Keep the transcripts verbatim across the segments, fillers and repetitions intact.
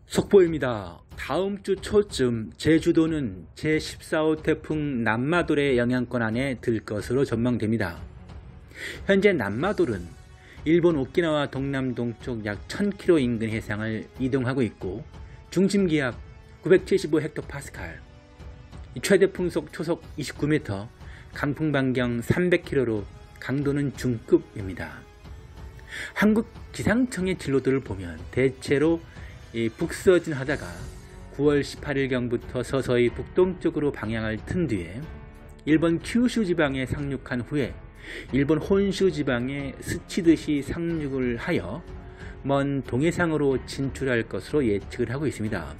속보입니다. 다음 주 초쯤 제주도는 제십사 호 태풍 남마돌의 영향권 안에 들 것으로 전망됩니다. 현재 남마돌은 일본 오키나와 동남동쪽 약 천 킬로미터 인근 해상을 이동하고 있고 중심기압 구백칠십오 헥토파스칼, 최대 풍속 초속 이십구 미터, 강풍 반경 삼백 킬로미터로 강도는 중급입니다. 한국 기상청의 진로들을 보면 대체로 북서진 하다가 구월 십팔일경부터 서서히 북동쪽으로 방향을 튼 뒤에 일본 큐슈 지방에 상륙한 후에 일본 혼슈 지방에 스치듯이 상륙을 하여 먼 동해상으로 진출할 것으로 예측을 하고 있습니다.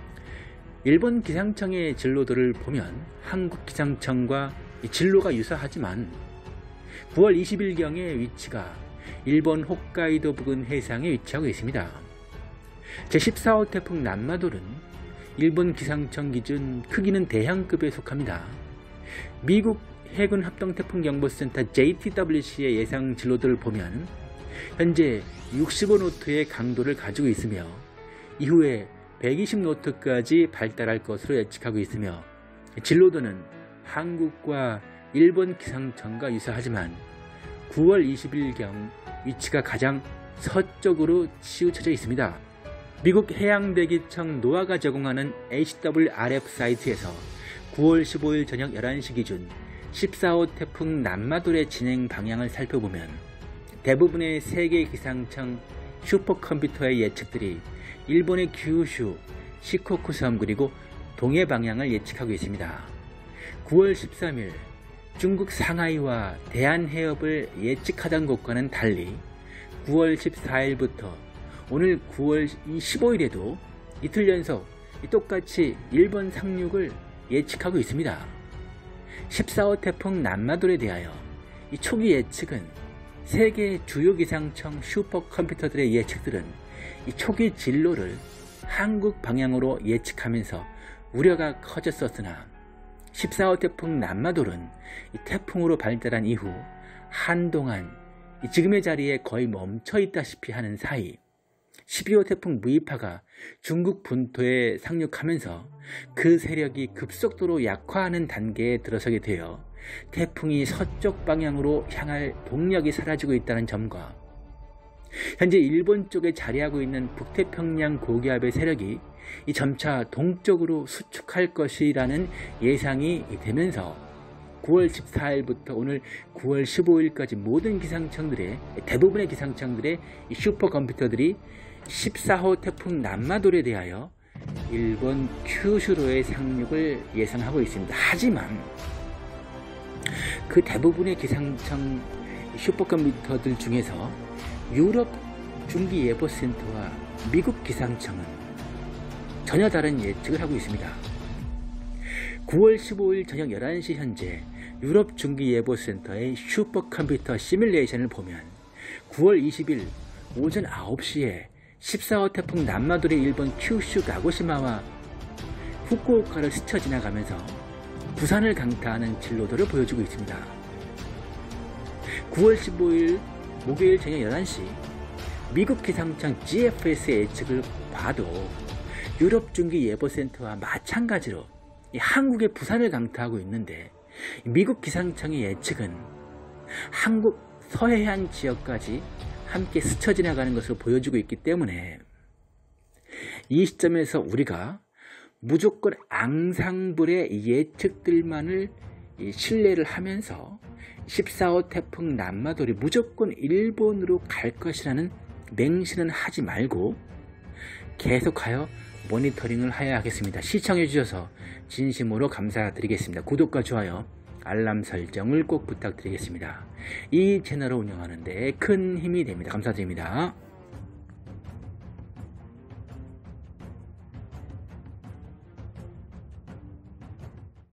일본 기상청의 진로들을 보면 한국 기상청과 진로가 유사하지만 구월 이십일경의 위치가 일본 홋카이도 부근 해상에 위치하고 있습니다. 제십사 호 태풍 남마돌은 일본 기상청 기준 크기는 대형급에 속합니다. 미국 해군 합동태풍경보센터 제이티더블유씨의 예상 진로들을 보면 현재 육십오 노트의 강도를 가지고 있으며 이후에 백이십 노트까지 발달할 것으로 예측하고 있으며 진로도는 한국과 일본 기상청과 유사하지만 구월 이십일경 위치가 가장 서쪽으로 치우쳐져 있습니다. 미국 해양대기청 노아가 제공하는 에이치더블유알에프 사이트에서 구월 십오일 저녁 열한시 기준 십사 호 태풍 남마돌의 진행 방향을 살펴보면 대부분의 세계 기상청 슈퍼컴퓨터의 예측들이 일본의 규슈, 시코쿠 섬 그리고 동해 방향을 예측하고 있습니다. 구월 십삼일 중국 상하이와 대한해협을 예측하던 것과는 달리 구월 십사일부터 오늘 구월 십오일에도 이틀 연속 똑같이 일본 상륙을 예측하고 있습니다. 십사 호 태풍 남마돌에 대하여 이 초기 예측은 세계 주요 기상청 슈퍼컴퓨터들의 예측들은 이 초기 진로를 한국 방향으로 예측하면서 우려가 커졌었으나 십사 호 태풍 남마돌은 이 태풍으로 발달한 이후 한동안 지금의 자리에 거의 멈춰 있다시피 하는 사이 십이 호 태풍 무이파가 중국 본토에 상륙하면서 그 세력이 급속도로 약화하는 단계에 들어서게 되어 태풍이 서쪽 방향으로 향할 동력이 사라지고 있다는 점과 현재 일본 쪽에 자리하고 있는 북태평양 고기압의 세력이 이 점차 동쪽으로 수축할 것이라는 예상이 되면서 구월 십사일부터 오늘 구월 십오일까지 모든 기상청들의 대부분의 기상청들의 이 슈퍼컴퓨터들이 십사 호 태풍 남마돌에 대하여 일본 큐슈로의 상륙을 예상하고 있습니다. 하지만 그 대부분의 기상청 슈퍼컴퓨터들 중에서 유럽 중기예보센터와 미국 기상청은 전혀 다른 예측을 하고 있습니다. 구월 십오일 저녁 열한시 현재 유럽 중기예보센터의 슈퍼컴퓨터 시뮬레이션을 보면 구월 이십일 오전 아홉시에 십사 호 태풍 남마돌이 일본 큐슈 가고시마와 후쿠오카를 스쳐 지나가면서 부산을 강타하는 진로도를 보여주고 있습니다. 구월 십오일 목요일 저녁 열한시 미국 기상청 지에프에스의 예측을 봐도 유럽 중기예보센터와 마찬가지로 한국의 부산을 강타하고 있는데 미국 기상청의 예측은 한국 서해안 지역까지 함께 스쳐 지나가는 것으로 보여주고 있기 때문에 이 시점에서 우리가 무조건 앙상블의 예측들만을 신뢰를 하면서 십사 호 태풍 남마돌이 무조건 일본으로 갈 것이라는 맹신은 하지 말고 계속하여 모니터링을 해야 하겠습니다. 시청해 주셔서 진심으로 감사드리겠습니다. 구독과 좋아요, 알람 설정을 꼭 부탁드리겠습니다. 이 채널을 운영하는 데 큰 힘이 됩니다. 감사드립니다.